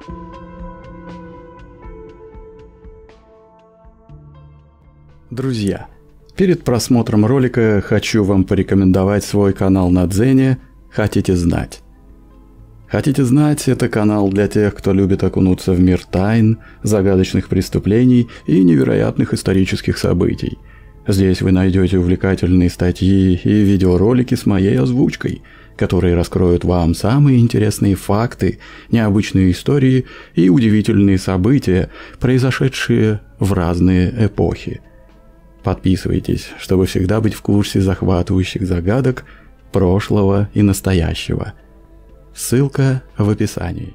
Друзья, перед просмотром ролика хочу вам порекомендовать свой канал на Дзене «Хотите знать?». «Хотите знать» — это канал для тех, кто любит окунуться в мир тайн, загадочных преступлений и невероятных исторических событий. Здесь вы найдете увлекательные статьи и видеоролики с моей озвучкой, которые раскроют вам самые интересные факты, необычные истории и удивительные события, произошедшие в разные эпохи. Подписывайтесь, чтобы всегда быть в курсе захватывающих загадок прошлого и настоящего. Ссылка в описании.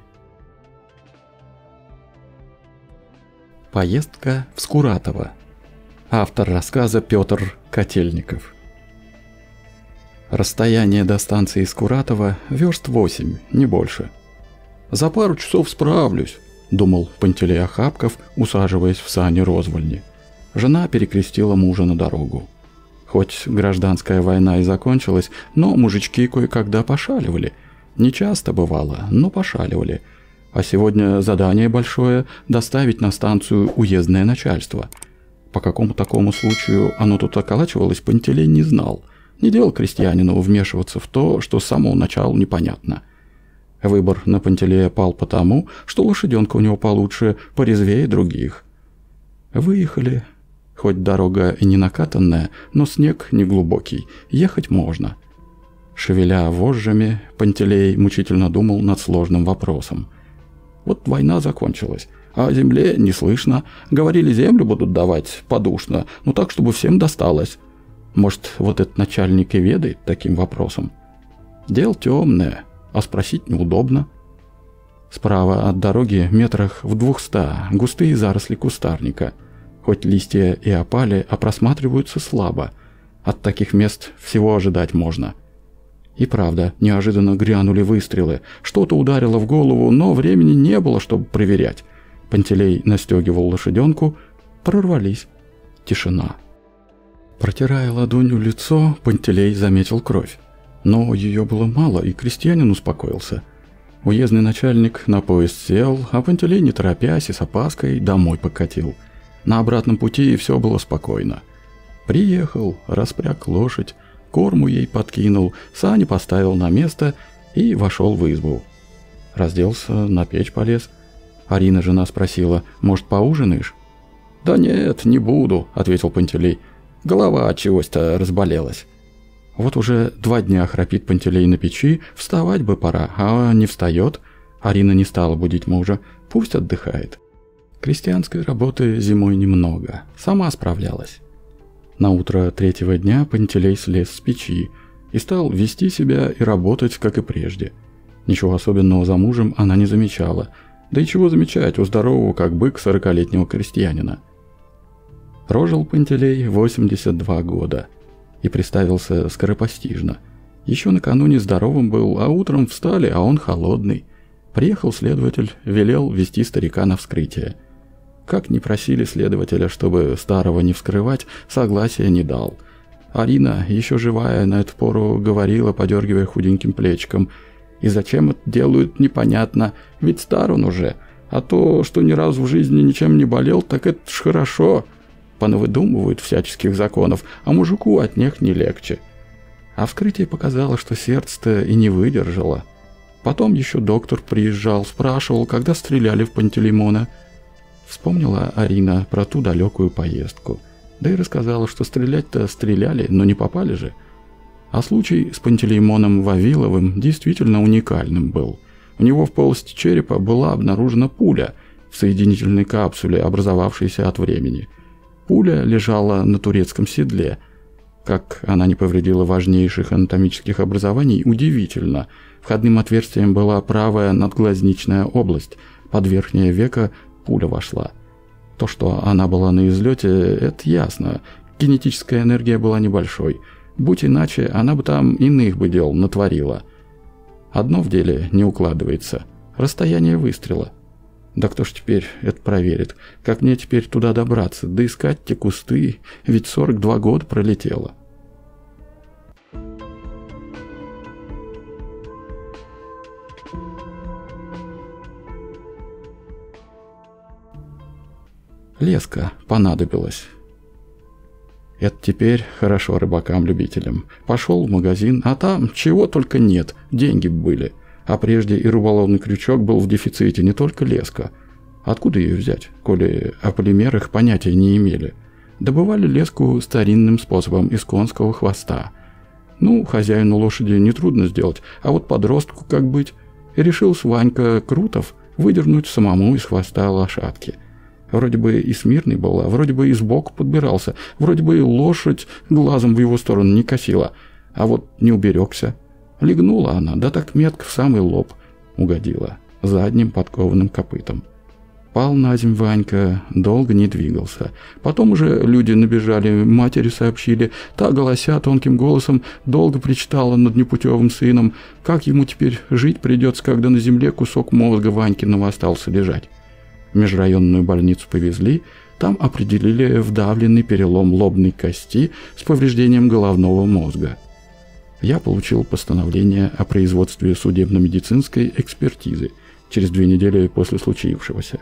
Поездка в Скуратово. Автор рассказа Петр Котельников. Расстояние до станции Скуратово верст 8, не больше. «За пару часов справлюсь», — думал Пантелей Охапков, усаживаясь в сани розвольни. Жена перекрестила мужа на дорогу. Хоть гражданская война и закончилась, но мужички кое-когда пошаливали. Не часто бывало, но пошаливали. А сегодня задание большое – доставить на станцию уездное начальство. По какому такому случаю оно тут околачивалось, Пантелей не знал. Не дело крестьянину вмешиваться в то, что с самого начала непонятно. Выбор на Пантелея пал потому, что лошаденка у него получше, порезвее других. Выехали. Хоть дорога и не накатанная, но снег не глубокий, ехать можно. Шевеля вожжами, Пантелей мучительно думал над сложным вопросом. Вот война закончилась, а о земле не слышно. Говорили, землю будут давать подушно, но так, чтобы всем досталось. Может, вот этот начальник и ведает таким вопросом? Дело темное, а спросить неудобно. Справа от дороги, метрах в 200, густые заросли кустарника. Хоть листья и опали, а просматриваются слабо. От таких мест всего ожидать можно. И правда, неожиданно грянули выстрелы. Что-то ударило в голову, но времени не было, чтобы проверять. Пантелей настегивал лошаденку. Прорвались. Тишина. Протирая ладонью лицо, Пантелей заметил кровь. Но ее было мало, и крестьянин успокоился. Уездный начальник на поезд сел, а Пантелей, не торопясь и с опаской, домой покатил. На обратном пути все было спокойно. Приехал, распряг лошадь, корму ей подкинул, сани поставил на место и вошел в избу. Разделся, на печь полез. Арина, жена, спросила: «Может, поужинаешь?» «Да нет, не буду», — ответил Пантелей. «Голова от чегось-то разболелась». Вот уже 2 дня храпит Пантелей на печи, вставать бы пора, а не встает. Арина не стала будить мужа, пусть отдыхает. Крестьянской работы зимой немного, сама справлялась. На утро 3-го дня Пантелей слез с печи и стал вести себя и работать, как и прежде. Ничего особенного за мужем она не замечала, да и чего замечать у здорового, как бык, 40-летнего крестьянина. Прожил Пантелей 82 года и приставился скоропостижно. Еще накануне здоровым был, а утром встали, а он холодный. Приехал следователь, велел вести старика на вскрытие. Как ни просили следователя, чтобы старого не вскрывать, согласия не дал. Арина, еще живая, на эту пору говорила, подергивая худеньким плечиком: «И зачем это делают, непонятно, ведь стар он уже, а то, что ни разу в жизни ничем не болел, так это ж хорошо. Понавыдумывают всяческих законов, а мужику от них не легче». А вскрытие показало, что сердце-то и не выдержало. Потом еще доктор приезжал, спрашивал, когда стреляли в Пантелеймона. Вспомнила Арина про ту далекую поездку. Да и рассказала, что стрелять-то стреляли, но не попали же. А случай с Пантелеймоном Вавиловым действительно уникальным был. У него в полости черепа была обнаружена пуля в соединительной капсуле, образовавшейся от времени. Пуля лежала на турецком седле. Как она не повредила важнейших анатомических образований, удивительно. Входным отверстием была правая надглазничная область, под верхнее веко пуля вошла. То, что она была на излете, это ясно. Кинетическая энергия была небольшой. Будь иначе, она бы там иных бы дел натворила. Одно в деле не укладывается. Расстояние выстрела. Да кто ж теперь это проверит? Как мне теперь туда добраться? Да искать те кусты, ведь 42 года пролетело. — Леска понадобилась. Это теперь хорошо рыбакам-любителям. Пошел в магазин, а там чего только нет, деньги были. А прежде и рыболовный крючок был в дефиците, не только леска. Откуда ее взять, коли о полимерах понятия не имели? Добывали леску старинным способом из конского хвоста. Ну, хозяину лошади нетрудно сделать, а вот подростку как быть? И решил Ванька Крутов выдернуть самому из хвоста лошадки. Вроде бы и смирный был, а вроде бы и сбоку подбирался, вроде бы и лошадь глазом в его сторону не косила, а вот не уберегся. Легнула она, да так метко в самый лоб угодила, задним подкованным копытом. Пал на земь Ванька, долго не двигался. Потом уже люди набежали, матери сообщили, та, голося тонким голосом, долго причитала над непутевым сыном, как ему теперь жить придется, когда на земле кусок мозга Ванькиного остался лежать. В межрайонную больницу повезли, там определили вдавленный перелом лобной кости с повреждением головного мозга. Я получил постановление о производстве судебно-медицинской экспертизы через 2 недели после случившегося.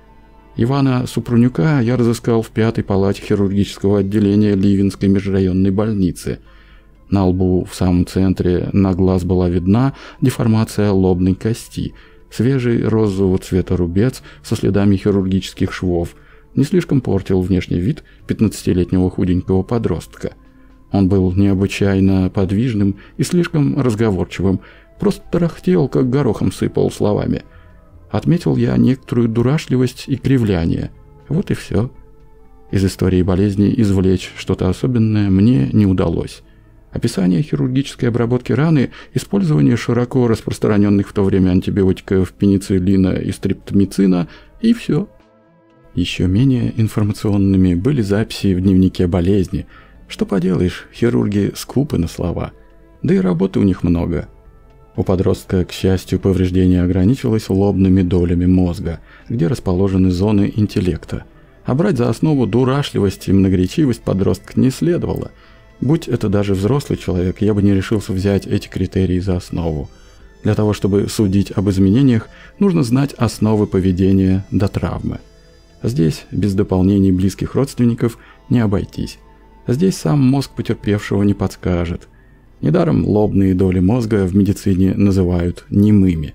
Ивана Супрунюка я разыскал в 5-й палате хирургического отделения Ливенской межрайонной больницы. На лбу в самом центре на глаз была видна деформация лобной кости, свежий розового цвета рубец со следами хирургических швов не слишком портил внешний вид 15-летнего худенького подростка. Он был необычайно подвижным и слишком разговорчивым, просто тарахтел, как горохом сыпал словами. Отметил я некоторую дурашливость и кривляние. Вот и все. Из истории болезни извлечь что-то особенное мне не удалось. Описание хирургической обработки раны, использование широко распространенных в то время антибиотиков пенициллина и стрептомицина и все. Еще менее информационными были записи в дневнике болезни. Что поделаешь, хирурги скупы на слова. Да и работы у них много. У подростка, к счастью, повреждение ограничилось лобными долями мозга, где расположены зоны интеллекта. А брать за основу дурашливость и многоречивость подростка не следовало. Будь это даже взрослый человек, я бы не решился взять эти критерии за основу. Для того, чтобы судить об изменениях, нужно знать основы поведения до травмы. Здесь без дополнений близких родственников не обойтись. Здесь сам мозг потерпевшего не подскажет. Недаром лобные доли мозга в медицине называют немыми.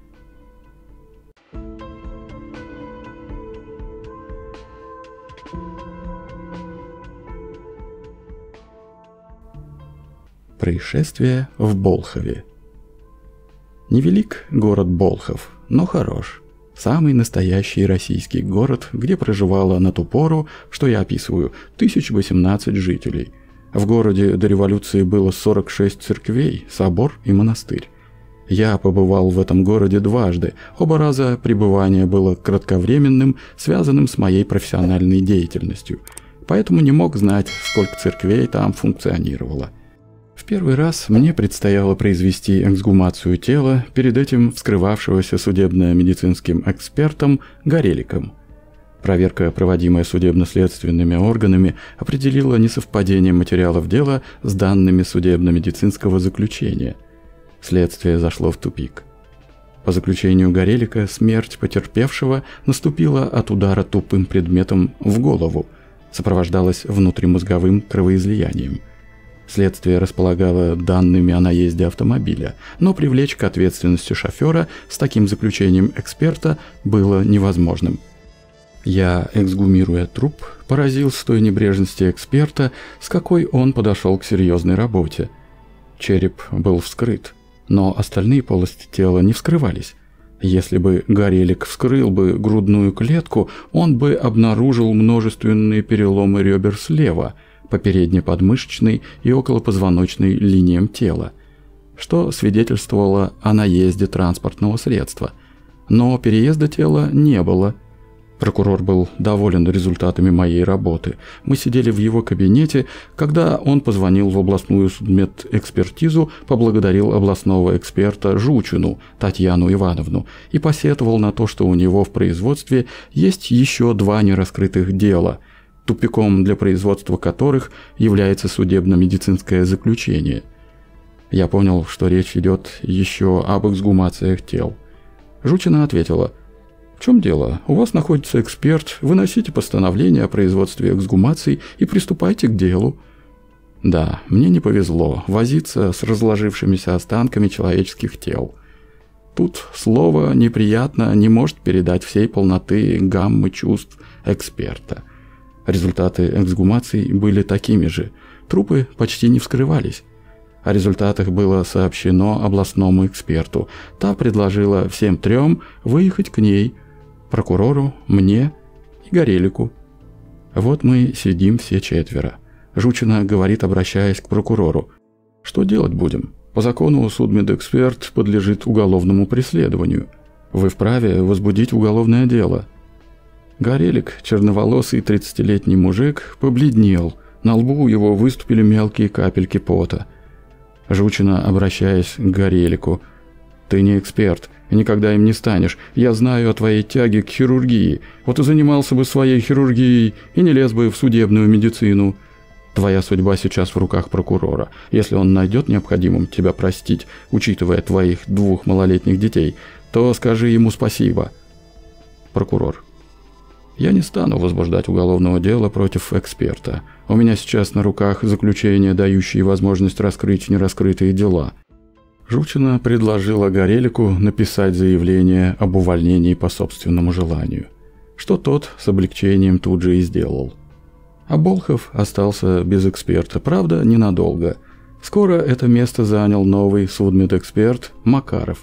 Происшествие в Болхове. Невелик город Болхов, но хорош. Самый настоящий российский город, где проживало на ту пору, что я описываю, 1018 жителей. В городе до революции было 46 церквей, собор и монастырь. Я побывал в этом городе дважды, оба раза пребывание было кратковременным, связанным с моей профессиональной деятельностью, поэтому не мог знать, сколько церквей там функционировало. В первый раз мне предстояло произвести эксгумацию тела, перед этим вскрывавшегося судебно-медицинским экспертом Гореликом. Проверка, проводимая судебно-следственными органами, определила несовпадение материалов дела с данными судебно-медицинского заключения. Следствие зашло в тупик. По заключению Горелика, смерть потерпевшего наступила от удара тупым предметом в голову, сопровождалась внутримозговым кровоизлиянием. Следствие располагало данными о наезде автомобиля, но привлечь к ответственности шофера с таким заключением эксперта было невозможным. Я, эксгумируя труп, поразился той небрежности эксперта, с какой он подошел к серьезной работе. Череп был вскрыт, но остальные полости тела не вскрывались. Если бы Горелик вскрыл бы грудную клетку, он бы обнаружил множественные переломы ребер слева, по переднеподмышечной и околопозвоночной линиям тела, что свидетельствовало о наезде транспортного средства. Но переезда тела не было. Прокурор был доволен результатами моей работы. Мы сидели в его кабинете, когда он позвонил в областную судмедэкспертизу, поблагодарил областного эксперта Жучину Татьяну Ивановну и посетовал на то, что у него в производстве есть еще 2 нераскрытых дела, тупиком для производства которых является судебно-медицинское заключение. Я понял, что речь идет еще об эксгумациях тел. Жучина ответила: В чем дело? У вас находится эксперт, выносите постановление о производстве эксгумаций и приступайте к делу. Да, мне не повезло возиться с разложившимися останками человеческих тел. Тут слово «неприятно» не может передать всей полноты гаммы чувств эксперта. Результаты эксгумаций были такими же. Трупы почти не вскрывались. О результатах было сообщено областному эксперту. Та предложила всем трем выехать к ней, прокурору, мне и Горелику. Вот мы сидим все четверо. Жучина говорит, обращаясь к прокурору: «Что делать будем? По закону судмедэксперт подлежит уголовному преследованию. Вы вправе возбудить уголовное дело». Горелик, черноволосый 30-летний мужик, побледнел. На лбу у его выступили мелкие капельки пота. Жучина, обращаясь к Горелику: «Ты не эксперт, и никогда им не станешь. Я знаю о твоей тяге к хирургии. Вот и занимался бы своей хирургией, и не лез бы в судебную медицину. Твоя судьба сейчас в руках прокурора. Если он найдет необходимым тебя простить, учитывая твоих 2 малолетних детей, то скажи ему спасибо». Прокурор: «Я не стану возбуждать уголовного дела против эксперта. У меня сейчас на руках заключение, дающее возможность раскрыть нераскрытые дела». Жучина предложила Горелику написать заявление об увольнении по собственному желанию, что тот с облегчением тут же и сделал. А Болхов остался без эксперта, правда, ненадолго. Скоро это место занял новый судмедэксперт Макаров.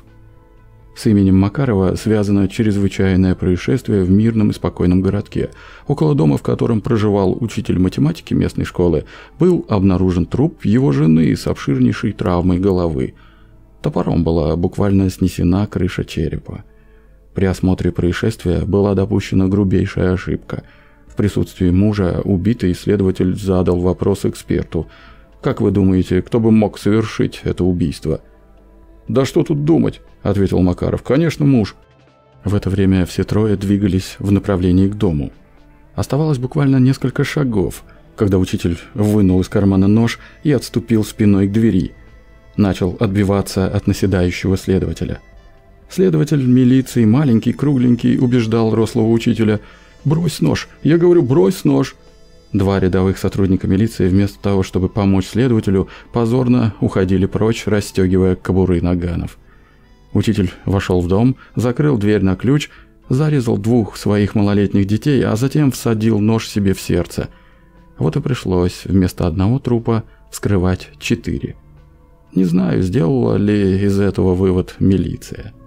С именем Макарова связано чрезвычайное происшествие в мирном и спокойном городке. Около дома, в котором проживал учитель математики местной школы, был обнаружен труп его жены с обширнейшей травмой головы. Топором была буквально снесена крыша черепа. При осмотре происшествия была допущена грубейшая ошибка. В присутствии мужа убитый следователь задал вопрос эксперту: «Как вы думаете, кто бы мог совершить это убийство?» «Да что тут думать», — ответил Макаров. «Конечно, муж». В это время все трое двигались в направлении к дому. Оставалось буквально несколько шагов, когда учитель вынул из кармана нож и отступил спиной к двери. Начал отбиваться от наседающего следователя. Следователь милиции, маленький, кругленький, убеждал рослого учителя: «Брось нож! Я говорю, брось нож!» 2 рядовых сотрудника милиции вместо того, чтобы помочь следователю, позорно уходили прочь, расстегивая кобуры наганов. Учитель вошел в дом, закрыл дверь на ключ, зарезал 2 своих малолетних детей, а затем всадил нож себе в сердце. Вот и пришлось вместо 1 трупа вскрывать 4. Не знаю, сделала ли из этого вывод милиция.